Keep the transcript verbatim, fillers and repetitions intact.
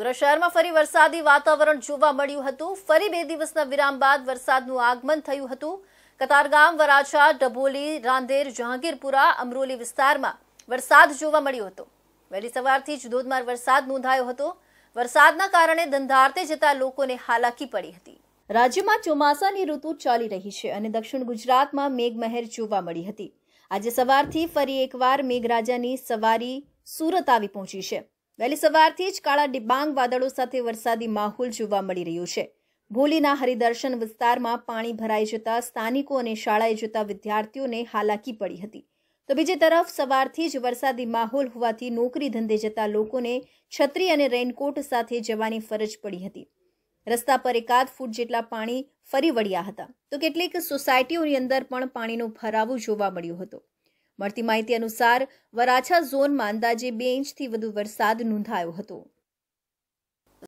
સુરત શહેરમાં ફરી વરસાદી વાતાવરણ જોવા મળ્યું હતું। ફરી બે દિવસના વિરામ બાદ વરસાદનું આગમન થયું હતું। કતારગામ, વરાછા, ડભોલી, રાંદેર, જહાંગીરપુરા, અમરોલી વિસ્તારમાં વરસાદ જોવા મળ્યો હતો। વહેલી સવારથી જ ધોધમાર વરસાદ નોંધાયો હતો। વરસાદના કારણે ધંધારતે જતા લોકોને હાલાકી પડી હતી। રાજ્યમાં ચોમાસાની ઋતુ ચાલી રહી છે અને દક્ષિણ ગુજરાતમાં મેઘમહેર જોવા મળી હતી। આજે સવારથી ફરી એકવાર મેઘરાજાની સવારી સુરત આવી પહોંચી છે। વહેલી સવારથી જ કાળા ડિબાંગ વાદળો સાથે વરસાદી માહોલ જોવા મળી રહ્યો છે। ભોલીના હરિદર્શન વિસ્તારમાં પાણી ભરાઈ જતા સ્થાનિકો અને શાળાએ જતા વિદ્યાર્થીઓને હાલાકી પડી હતી। તો બીજી તરફ સવારથી જ વરસાદી માહોલ હોવાથી નોકરી ધંધે જતા લોકોને છત્રી અને રેઇનકોટ સાથે જવાની ફરજ પડી હતી। રસ્તા પર એકાદ ફૂટ જેટલા પાણી ફરી વળ્યા હતા, તો કેટલીક સોસાયટીઓની અંદર પણ પાણીનો ભરાવો જોવા મળ્યો હતો। મળતી માહિતી અનુસાર વરાછા ઝોનમાં અંદાજે બે ઇંચથી વધુ વરસાદ નોંધાયો હતો।